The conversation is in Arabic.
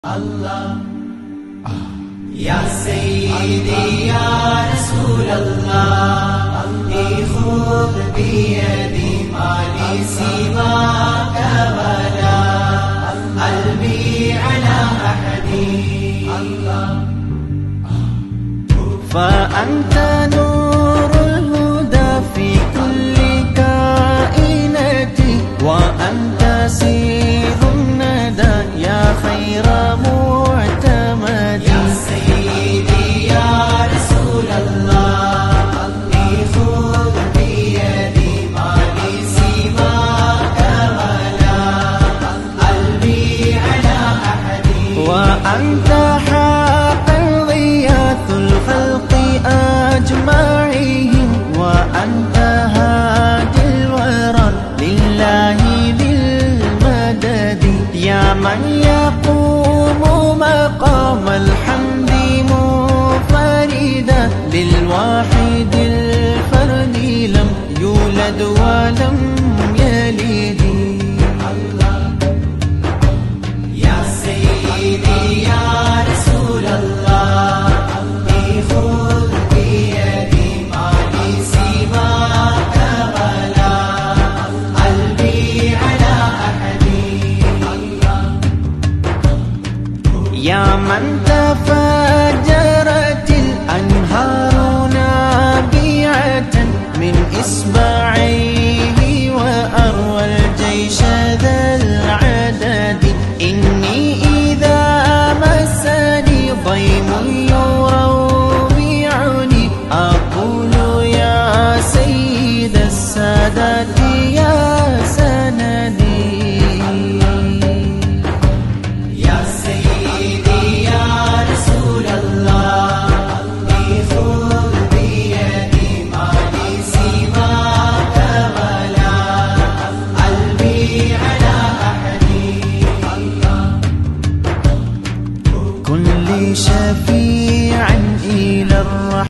الله يا سيدي يا رسول الله خذ بيدي ما لي سواك ولا قلبي على أحد فأنت نور الهدى في كل كائنتي وأنت سير الندى يا خير معتمد يا سيدي يا رسول الله خذ بيدي ما لي سواك ولا قلبي على أحد وأنت حقا غياث الخلق أجمعهم وأنت هادي الورى لله بالمدد يا من يقوم مقام الحمد منفردا للواحد الفرد لم يولد ولم يلد يا سيدي يا رسول الله خذ بيدي ما لي سواك ولا قلبي على أحد يا من تفجرت الأنهار نابعة من إصبعيه وأروى الجيش ذا العدد إني إذا مسني ضيم يروعني أقول يا سيد السادات يا سندي يا سيدي يا رسول الله خذ بيدي ما لي سواك ولا قلبي على أحد كن لي شفيعا إلى الرحمن